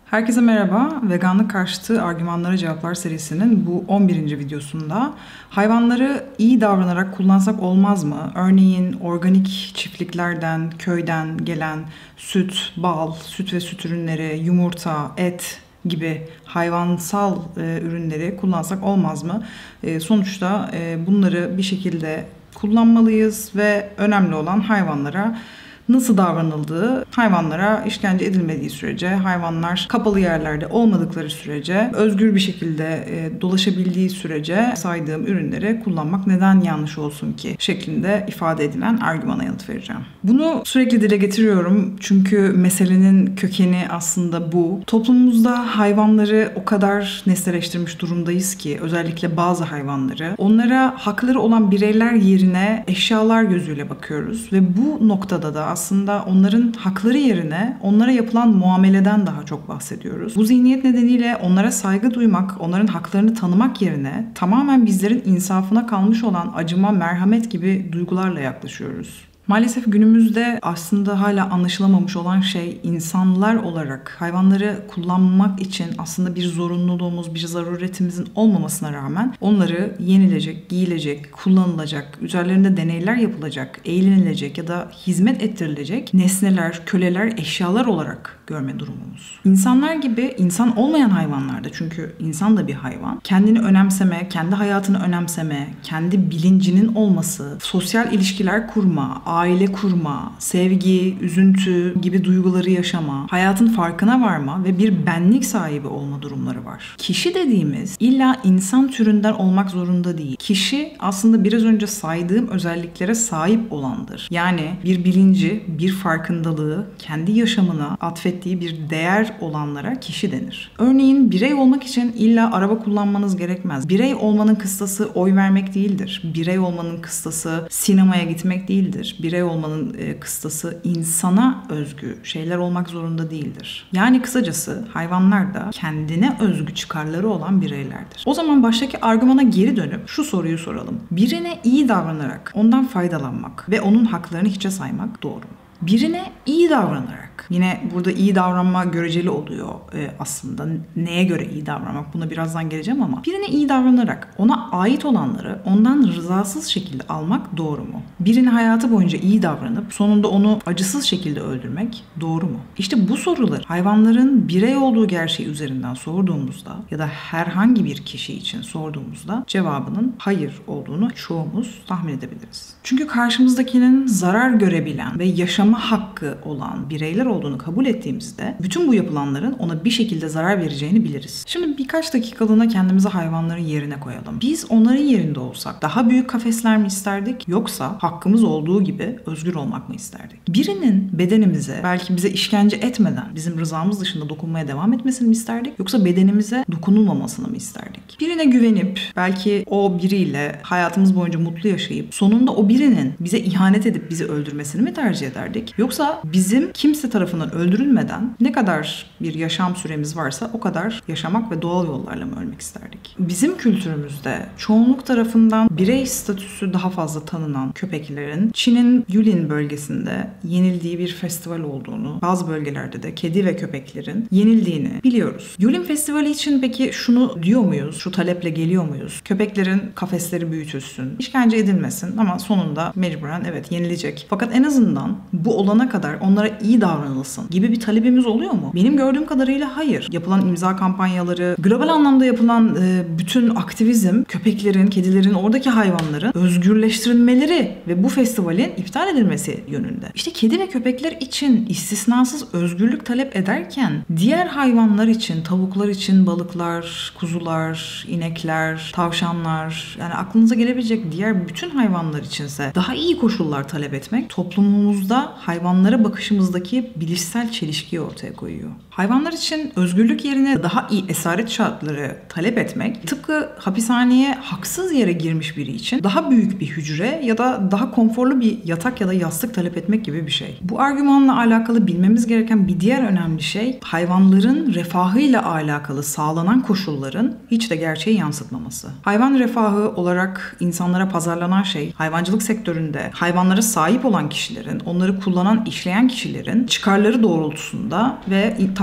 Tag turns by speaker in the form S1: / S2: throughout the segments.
S1: Herkese merhaba. Veganlık karşıtı argümanlara cevaplar serisinin bu 11. videosunda hayvanları iyi davranarak kullansak olmaz mı? Örneğin organik çiftliklerden, köyden gelen süt, bal, süt ve süt ürünleri, yumurta, et gibi hayvansal ürünleri kullansak olmaz mı? Sonuçta bunları bir şekilde kullanmalıyız ve önemli olan hayvanlara nasıl davranıldığı, hayvanlara işkence edilmediği sürece, hayvanlar kapalı yerlerde olmadıkları sürece, özgür bir şekilde dolaşabildiği sürece saydığım ürünleri kullanmak neden yanlış olsun ki şeklinde ifade edilen argümana yanıt vereceğim. Bunu sürekli dile getiriyorum çünkü meselenin kökeni aslında bu. Toplumumuzda hayvanları o kadar nesneleştirmiş durumdayız ki, özellikle bazı hayvanları, onlara hakları olan bireyler yerine eşyalar gözüyle bakıyoruz ve bu noktada da aslında onların hakları yerine onlara yapılan muameleden daha çok bahsediyoruz. Bu zihniyet nedeniyle onlara saygı duymak, onların haklarını tanımak yerine tamamen bizlerin insafına kalmış olan acıma, merhamet gibi duygularla yaklaşıyoruz. Maalesef günümüzde aslında hala anlaşılamamış olan şey, insanlar olarak hayvanları kullanmak için aslında bir zorunluluğumuz, bir zaruretimizin olmamasına rağmen onları yenilecek, giyilecek, kullanılacak, üzerlerinde deneyler yapılacak, eğlenilecek ya da hizmet ettirilecek nesneler, köleler, eşyalar olarak görme durumumuz. İnsanlar gibi insan olmayan hayvanlarda, çünkü insan da bir hayvan, kendini önemseme, kendi hayatını önemseme, kendi bilincinin olması, sosyal ilişkiler kurma, aile kurma, sevgi, üzüntü gibi duyguları yaşama, hayatın farkına varma ve bir benlik sahibi olma durumları var. Kişi dediğimiz illa insan türünden olmak zorunda değil. Kişi aslında biraz önce saydığım özelliklere sahip olandır. Yani bir bilinci, bir farkındalığı, kendi yaşamına atfettiği bir değer olanlara kişi denir. Örneğin birey olmak için illa araba kullanmanız gerekmez. Birey olmanın kıstası oy vermek değildir. Birey olmanın kıstası sinemaya gitmek değildir. Birey olmanın kıstası insana özgü şeyler olmak zorunda değildir. Yani kısacası hayvanlar da kendine özgü çıkarları olan bireylerdir. O zaman baştaki argümana geri dönüp şu soruyu soralım. Birine iyi davranarak ondan faydalanmak ve onun haklarını hiçe saymak doğru mu? Birine iyi davranarak, yine burada iyi davranma göreceli oluyor aslında. Neye göre iyi davranmak? Buna birazdan geleceğim ama birine iyi davranarak ona ait olanları ondan rızasız şekilde almak doğru mu? Birine hayatı boyunca iyi davranıp sonunda onu acısız şekilde öldürmek doğru mu? İşte bu soruları hayvanların birey olduğu gerçeği üzerinden sorduğumuzda ya da herhangi bir kişi için sorduğumuzda cevabının hayır olduğunu çoğumuz tahmin edebiliriz. Çünkü karşımızdakinin zarar görebilen ve yaşama hakkı olan bireyler olduğunu kabul ettiğimizde bütün bu yapılanların ona bir şekilde zarar vereceğini biliriz. Şimdi birkaç dakikalığına kendimizi hayvanların yerine koyalım. Biz onların yerinde olsak daha büyük kafesler mi isterdik, yoksa hakkımız olduğu gibi özgür olmak mı isterdik? Birinin bedenimize, belki bize işkence etmeden bizim rızamız dışında dokunmaya devam etmesini mi isterdik, yoksa bedenimize dokunulmamasını mı isterdik? Birine güvenip belki o biriyle hayatımız boyunca mutlu yaşayıp sonunda o birinin bize ihanet edip bizi öldürmesini mi tercih ederdik? Yoksa bizim kimse tarafından öldürülmeden ne kadar bir yaşam süremiz varsa o kadar yaşamak ve doğal yollarla mı ölmek isterdik? Bizim kültürümüzde çoğunluk tarafından birey statüsü daha fazla tanınan köpeklerin Çin'in Yulin bölgesinde yenildiği bir festival olduğunu, bazı bölgelerde de kedi ve köpeklerin yenildiğini biliyoruz. Yulin Festivali için peki şunu diyor muyuz? Şu taleple geliyor muyuz? Köpeklerin kafesleri büyütülsün, işkence edilmesin ama sonunda mecburen evet yenilecek. Fakat en azından bu olana kadar onlara iyi davranılsın gibi bir talebimiz oluyor mu? Benim gördüğüm kadarıyla hayır. Yapılan imza kampanyaları, global anlamda yapılan bütün aktivizm, köpeklerin, kedilerin, oradaki hayvanların özgürleştirilmeleri ve bu festivalin iptal edilmesi yönünde. İşte kedi ve köpekler için istisnasız özgürlük talep ederken diğer hayvanlar için, tavuklar için, balıklar, kuzular, inekler, tavşanlar, yani aklınıza gelebilecek diğer bütün hayvanlar içinse daha iyi koşullar talep etmek toplumumuzda hayvanlara bakışımızdaki bilişsel çelişkiyi ortaya koyuyor. Hayvanlar için özgürlük yerine daha iyi esaret şartları talep etmek, tıpkı hapishaneye haksız yere girmiş biri için daha büyük bir hücre ya da daha konforlu bir yatak ya da yastık talep etmek gibi bir şey. Bu argümanla alakalı bilmemiz gereken bir diğer önemli şey, hayvanların refahıyla alakalı sağlanan koşulların hiç de gerçeği yansıtmaması. Hayvan refahı olarak insanlara pazarlanan şey, hayvancılık sektöründe hayvanlara sahip olan kişilerin, onları kullanan, işleyen kişilerin çıkarları doğrultusunda ve tamamen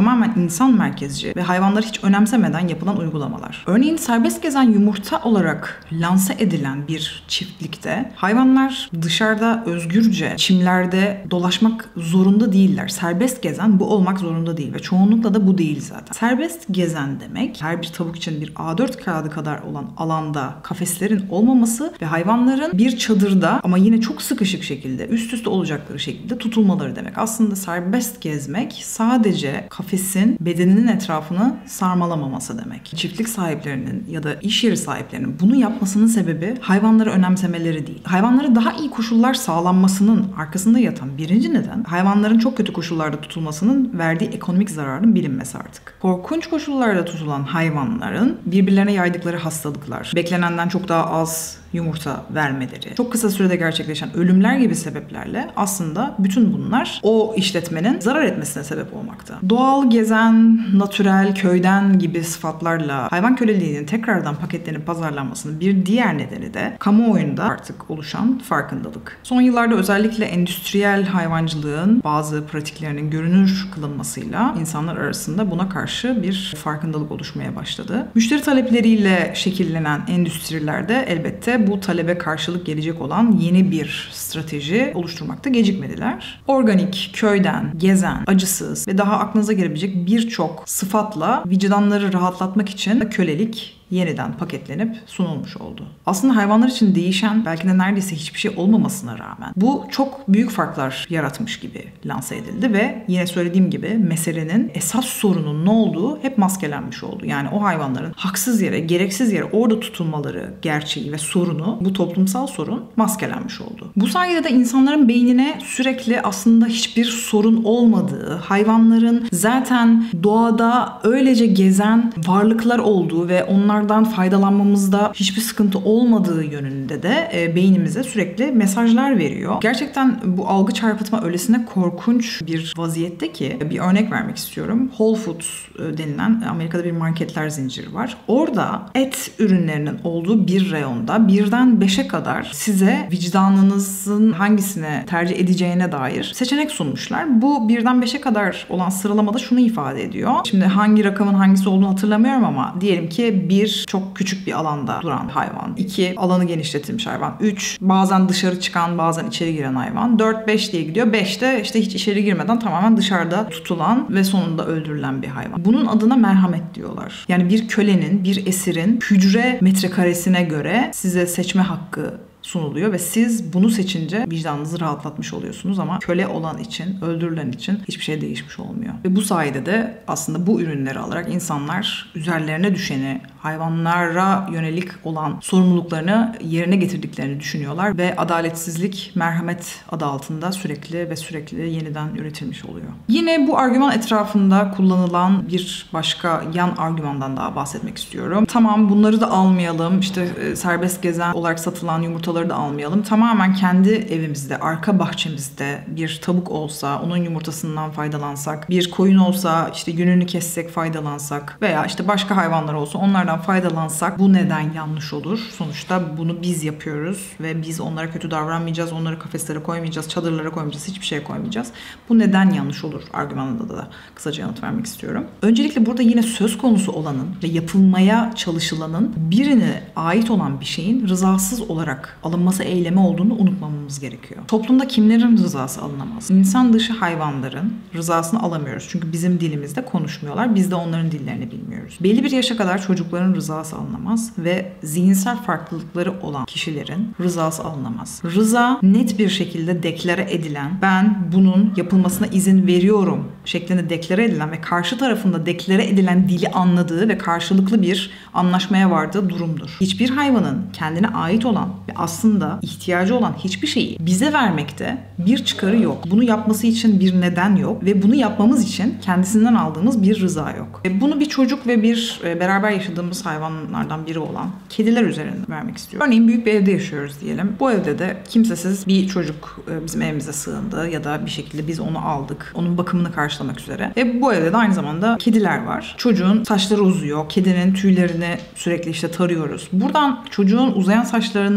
S1: tamamen insan merkezci ve hayvanları hiç önemsemeden yapılan uygulamalar. Örneğin serbest gezen yumurta olarak lanse edilen bir çiftlikte hayvanlar dışarıda özgürce çimlerde dolaşmak zorunda değiller. Serbest gezen bu olmak zorunda değil ve çoğunlukla da bu değil zaten. Serbest gezen demek her bir tavuk için bir A4 kağıdı kadar olan alanda kafeslerin olmaması ve hayvanların bir çadırda ama yine çok sıkışık şekilde üst üste olacakları şekilde tutulmaları demek. Aslında serbest gezmek sadece kafesin bedeninin etrafını sarmalamaması demek. Çiftlik sahiplerinin ya da iş yeri sahiplerinin bunu yapmasının sebebi hayvanları önemsemeleri değil. Hayvanlara daha iyi koşullar sağlanmasının arkasında yatan birinci neden hayvanların çok kötü koşullarda tutulmasının verdiği ekonomik zararın bilinmesi artık. Korkunç koşullarda tutulan hayvanların birbirlerine yaydıkları hastalıklar, beklenenden çok daha az yumurta vermeleri, çok kısa sürede gerçekleşen ölümler gibi sebeplerle aslında bütün bunlar o işletmenin zarar etmesine sebep olmakta. Doğal, gezen, natürel, köyden gibi sıfatlarla hayvan köleliğinin tekrardan paketlenip pazarlanmasının bir diğer nedeni de kamuoyunda artık oluşan farkındalık. Son yıllarda özellikle endüstriyel hayvancılığın bazı pratiklerinin görünür kılınmasıyla insanlar arasında buna karşı bir farkındalık oluşmaya başladı. Müşteri talepleriyle şekillenen endüstrilerde elbette bu talebe karşılık gelecek olan yeni bir strateji oluşturmakta gecikmediler. Organik, köyden, gezen, acısız ve daha aklınıza gelebilecek birçok sıfatla vicdanları rahatlatmak için kölelik yeniden paketlenip sunulmuş oldu. Aslında hayvanlar için değişen belki de neredeyse hiçbir şey olmamasına rağmen bu çok büyük farklar yaratmış gibi lanse edildi ve yine söylediğim gibi meselenin esas sorunun ne olduğu hep maskelenmiş oldu. Yani o hayvanların haksız yere, gereksiz yere orada tutulmaları gerçeği ve sorunu, bu toplumsal sorun maskelenmiş oldu. Bu sayede de insanların beynine sürekli aslında hiçbir sorun olmadığı, hayvanların zaten doğada öylece gezen varlıklar olduğu ve onlardan faydalanmamızda hiçbir sıkıntı olmadığı yönünde de beynimize sürekli mesajlar veriyor. Gerçekten bu algı çarpıtma öylesine korkunç bir vaziyette ki bir örnek vermek istiyorum. Whole Foods denilen Amerika'da bir marketler zinciri var. Orada et ürünlerinin olduğu bir reyonda birden 5'e kadar size vicdanınızın hangisine tercih edeceğine dair seçenek sunmuşlar. Bu birden 5'e kadar olan sıralamada şunu ifade ediyor. Şimdi hangi rakamın hangisi olduğunu hatırlamıyorum ama diyelim ki 1 çok küçük bir alanda duran hayvan. 2 alanı genişletilmiş hayvan. 3 bazen dışarı çıkan bazen içeri giren hayvan. 4 5 diye gidiyor. 5 de işte hiç içeri girmeden tamamen dışarıda tutulan ve sonunda öldürülen bir hayvan. Bunun adına merhamet diyorlar. Yani bir kölenin, bir esirin hücre metrekaresine göre size seçme hakkı sunuluyor ve siz bunu seçince vicdanınızı rahatlatmış oluyorsunuz ama köle olan için, öldürülen için hiçbir şey değişmiş olmuyor. Ve bu sayede de aslında bu ürünleri alarak insanlar üzerlerine düşeni, hayvanlara yönelik olan sorumluluklarını yerine getirdiklerini düşünüyorlar ve adaletsizlik, merhamet adı altında sürekli yeniden üretilmiş oluyor. Yine bu argüman etrafında kullanılan bir başka yan argümandan daha bahsetmek istiyorum. Tamam bunları da almayalım, işte serbest gezen olarak satılan yumurtaları da almayalım. Tamamen kendi evimizde, arka bahçemizde bir tavuk olsa, onun yumurtasından faydalansak, bir koyun olsa, işte yününü kessek, faydalansak veya işte başka hayvanlar olsa onlardan faydalansak bu neden yanlış olur? Sonuçta bunu biz yapıyoruz ve biz onlara kötü davranmayacağız, onları kafeslere koymayacağız, çadırlara koymayacağız, hiçbir şeye koymayacağız. Bu neden yanlış olur? Argümanında da kısaca yanıt vermek istiyorum. Öncelikle burada yine söz konusu olanın ve yapılmaya çalışılanın birine ait olan bir şeyin rızasız olarak alınması eylemi olduğunu unutmamamız gerekiyor. Toplumda kimlerin rızası alınamaz? İnsan dışı hayvanların rızasını alamıyoruz. Çünkü bizim dilimizde konuşmuyorlar. Biz de onların dillerini bilmiyoruz. Belli bir yaşa kadar çocukların rızası alınamaz ve zihinsel farklılıkları olan kişilerin rızası alınamaz. Rıza net bir şekilde deklare edilen, ben bunun yapılmasına izin veriyorum şeklinde deklare edilen ve karşı tarafında deklare edilen dili anladığı ve karşılıklı bir anlaşmaya vardığı durumdur. Hiçbir hayvanın kendine ait olan ve aslında ihtiyacı olan hiçbir şeyi bize vermekte bir çıkarı yok. Bunu yapması için bir neden yok ve bunu yapmamız için kendisinden aldığımız bir rıza yok. Bunu bir çocuk ve bir beraber yaşadığımız hayvanlardan biri olan kediler üzerinden vermek istiyorum. Örneğin büyük bir evde yaşıyoruz diyelim. Bu evde de kimsesiz bir çocuk bizim evimize sığındı ya da bir şekilde biz onu aldık. Onun bakımını karşılamak üzere. Ve bu evde de aynı zamanda kediler var. Çocuğun saçları uzuyor. Kedinin tüylerini sürekli işte tarıyoruz. Buradan çocuğun uzayan saçlarını kestiğimiz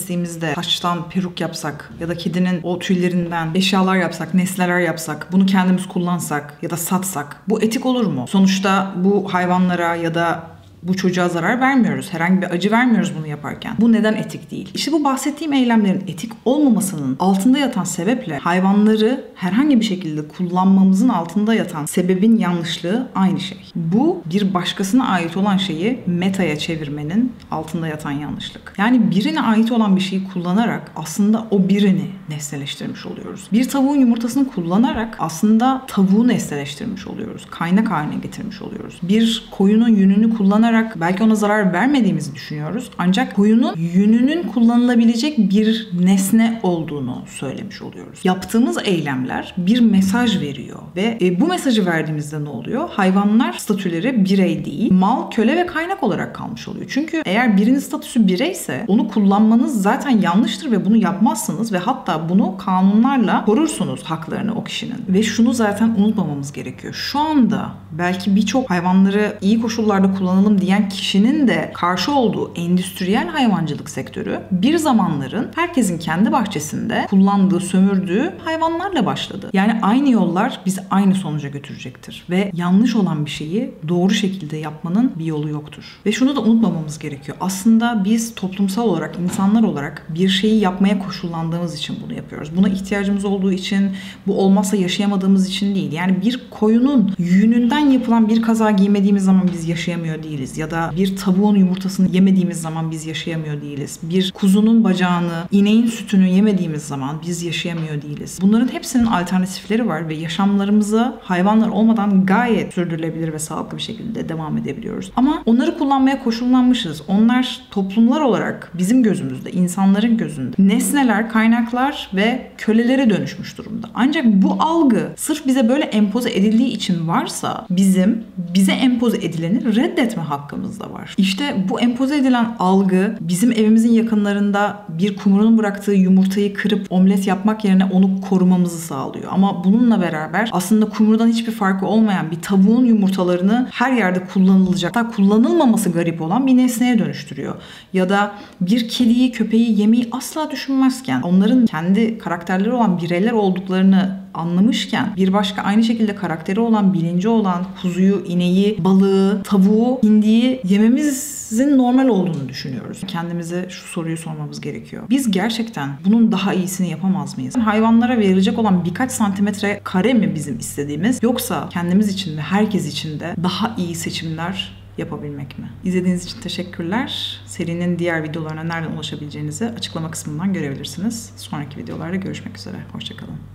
S1: kestiğimizde saçtan peruk yapsak ya da kedinin o tüylerinden eşyalar yapsak, nesneler yapsak, bunu kendimiz kullansak ya da satsak bu etik olur mu? Sonuçta bu hayvanlara ya da bu çocuğa zarar vermiyoruz. Herhangi bir acı vermiyoruz bunu yaparken. Bu neden etik değil? İşte bu bahsettiğim eylemlerin etik olmamasının altında yatan sebeple hayvanları herhangi bir şekilde kullanmamızın altında yatan sebebin yanlışlığı aynı şey. Bu bir başkasına ait olan şeyi metaya çevirmenin altında yatan yanlışlık. Yani birine ait olan bir şeyi kullanarak aslında o birini nesneleştirmiş oluyoruz. Bir tavuğun yumurtasını kullanarak aslında tavuğu nesneleştirmiş oluyoruz. Kaynak haline getirmiş oluyoruz. Bir koyunun yününü kullanarak belki ona zarar vermediğimizi düşünüyoruz. Ancak koyunun yününün kullanılabilecek bir nesne olduğunu söylemiş oluyoruz. Yaptığımız eylemler bir mesaj veriyor ve bu mesajı verdiğimizde ne oluyor? Hayvanlar statüleri birey değil, mal, köle ve kaynak olarak kalmış oluyor. Çünkü eğer birinin statüsü bireyse onu kullanmanız zaten yanlıştır ve bunu yapmazsınız ve hatta bunu kanunlarla korursunuz haklarını o kişinin. Ve şunu zaten unutmamamız gerekiyor. Şu anda belki birçok hayvanları iyi koşullarda kullanalım diyen kişinin de karşı olduğu endüstriyel hayvancılık sektörü bir zamanların herkesin kendi bahçesinde kullandığı, sömürdüğü hayvanlarla başladı. Yani aynı yollar bizi aynı sonuca götürecektir. Ve yanlış olan bir şeyi doğru şekilde yapmanın bir yolu yoktur. Ve şunu da unutmamamız gerekiyor. Aslında biz toplumsal olarak, insanlar olarak bir şeyi yapmaya koşullandığımız için bunu yapıyoruz. Buna ihtiyacımız olduğu için, bu olmazsa yaşayamadığımız için değil. Yani bir koyunun yününden yapılan bir kaza giymediğimiz zaman biz yaşayamıyor değiliz. Ya da bir tavuğun yumurtasını yemediğimiz zaman biz yaşayamıyor değiliz. Bir kuzunun bacağını, ineğin sütünü yemediğimiz zaman biz yaşayamıyor değiliz. Bunların hepsinin alternatifleri var ve yaşamlarımıza hayvanlar olmadan gayet sürdürülebilir ve sağlıklı bir şekilde devam edebiliyoruz. Ama onları kullanmaya koşullanmışız. Onlar toplumlar olarak bizim gözümüzde, insanların gözünde nesneler, kaynaklar ve kölelere dönüşmüş durumda. Ancak bu algı sırf bize böyle empoze edildiği için varsa bize empoze edileni reddetme hakkımız da var. İşte bu empoze edilen algı bizim evimizin yakınlarında bir kumrunun bıraktığı yumurtayı kırıp omlet yapmak yerine onu korumamızı sağlıyor. Ama bununla beraber aslında kumrudan hiçbir farkı olmayan bir tavuğun yumurtalarını her yerde kullanılacak, hatta kullanılmaması garip olan bir nesneye dönüştürüyor. Ya da bir kediyi, köpeği yemeyi asla düşünmezken onların kendi karakterleri olan bireyler olduklarını anlamışken bir başka aynı şekilde karakteri olan, bilinci olan kuzuyu, ineği, balığı, tavuğu, hindiyi yememizin normal olduğunu düşünüyoruz. Kendimize şu soruyu sormamız gerekiyor. Biz gerçekten bunun daha iyisini yapamaz mıyız? Hayvanlara verilecek olan birkaç santimetre kare mi bizim istediğimiz, yoksa kendimiz için ve herkes için de daha iyi seçimler yapabilmek mi? İzlediğiniz için teşekkürler. Serinin diğer videolarına nereden ulaşabileceğinizi açıklama kısmından görebilirsiniz. Sonraki videolarda görüşmek üzere. Hoşça kalın.